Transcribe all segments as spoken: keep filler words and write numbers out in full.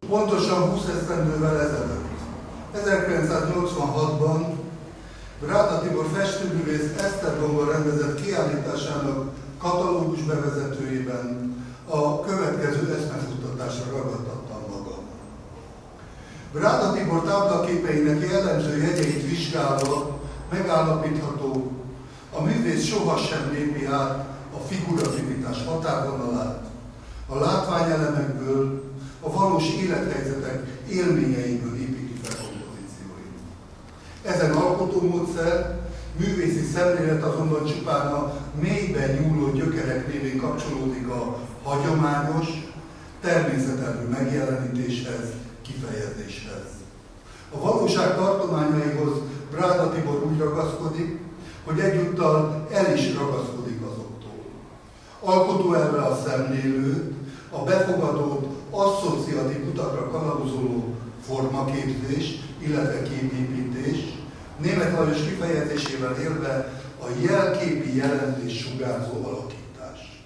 Pontosan húsz esztendővel ezelőtt, ezerkilencszáznyolcvanhatban Vráda Tibor festőművész Esztergomban rendezett kiállításának katalógus bevezetőjében a következő eszmefuttatásra ragadtattam magam. Vráda Tibor táblaképeinek jellemző jegyeit vizsgálva megállapítható, a művész sohasem lépi át a figurativitás határvonalát, a látványelemekből, a valós élethelyzetek élményeiből építi fel kompozícióit. Ezen alkotómódszer, művészi szemlélet azonban csupán a mélyben nyúló gyökerek révén kapcsolódik a hagyományos, természetelvű megjelenítéshez, kifejezéshez. A valóság tartományaihoz Vráda Tibor úgy ragaszkodik, hogy egyúttal el is ragaszkodik azoktól. Alkotóelve a szemlélőt, a befogadót asszociatív utakra kalauzoló formaképzés, illetve képépítés, Németh Lajos kifejezésével élve a jelképi jelentés sugárzó alakítás.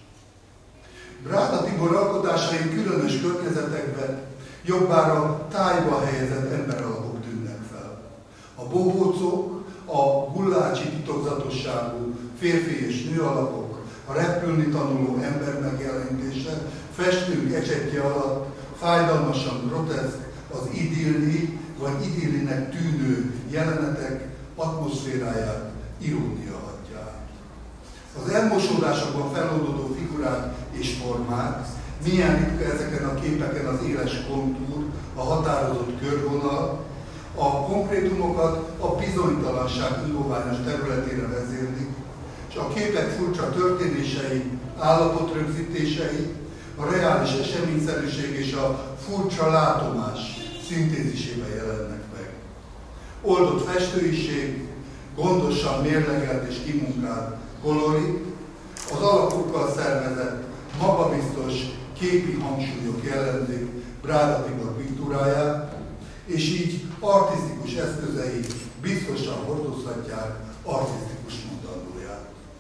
Vráda Tibor alkotásai különös környezetekben, jobbára tájba helyezett emberalakok tűnnek fel. A bohócok, a gullácsi titokzatosságú férfi és nő alakok, a repülni tanuló ember megjelenítése, festők ecsettje alatt fájdalmasan groteszk, az idilli vagy idillinek tűnő jelenetek atmoszféráját irónia adja át. Az elmosódásokban feloldódó figurák és formák, milyen ritka ezeken a képeken az éles kontúr, a határozott körvonal, a konkrétumokat a bizonytalanság indulványos területére vezérlik, és a képek furcsa történései, állapotrögzítései, a reális eseményszerűség és a furcsa látomás szintézisében jelennek meg. Oldott festőiség, gondosan mérlegelt és kimunkált kolorit, az alakokkal szervezett, magabiztos képi hangsúlyok jellemzik Vráda Tibor piktúráját, és így artisztikus eszközei biztosan hordozhatják artisztikus mondandóját.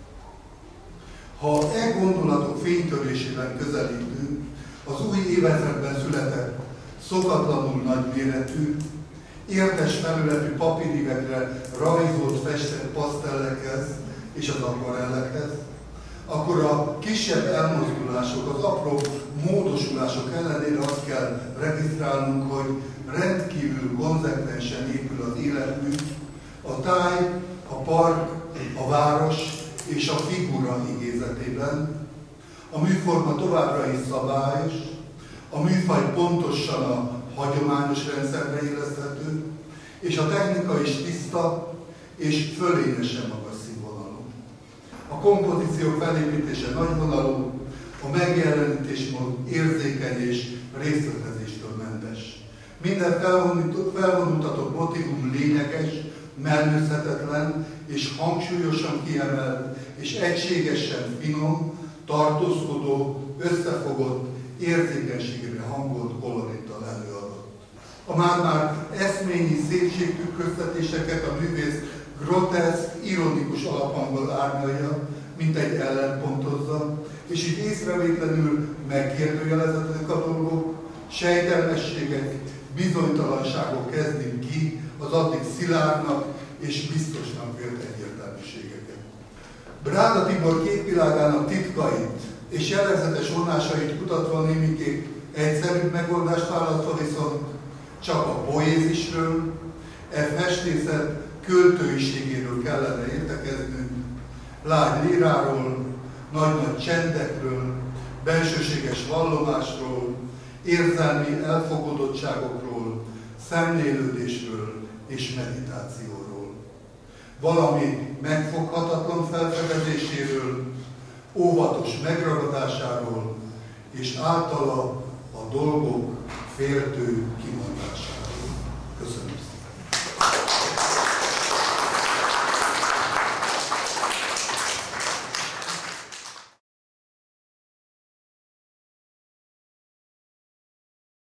Ha e gondolatok fénytörésében közelítünk, az új évezredben született, szokatlanul nagyméretű, érdes felületű papírívekre rajzolt, festett pasztellekhez és az akvarellekhez, akkor a kisebb elmozdulások, az apró módosulások ellenére azt kell regisztrálnunk, hogy rendkívül konzekvensen épül az életmű, a táj, a park, a város és a figura igézetében. A műforma továbbra is szabályos, a műfaj pontosan a hagyományos rendszerbe illeszthető, és a technika is tiszta és fölényesen magas színvonalú. A kompozíciók felépítése nagyvonalú, a megjelenítésmód érzékeny és részletezéstől mentes. Minden felvonultatott motivum lényeges, mellőzhetetlen és hangsúlyosan kiemelt és egységesen finom, tartózkodó, összefogott, érzékenységre hangolt kolorittal előadott. A már-már eszményi szépségtükröztetéseket a művész groteszk, ironikus alaphanggal árnyalja, mint egy ellenpontozza, és itt észrevétlenül megkérdőjelezettek a dolgok, sejtelmességek, bizonytalanságok kezdik ki az addig szilárdnak és biztosnak vélt egyértelműségeket. Vráda Tibor képvilágának titkait és jellegzetes vonásait kutatva némiképp egyszerűbb megoldást választva viszont csak a poézisről, e festészet költőiségéről kellene értekeznünk, lágy líráról, nagy-nagy csendekről, bensőséges vallomásról, érzelmi elfogadottságokról, szemlélődésről és meditációról. Valami megfoghatatlan felfedezéséről, óvatos megragadásáról, és általa a dolgok féltő kimondásáról.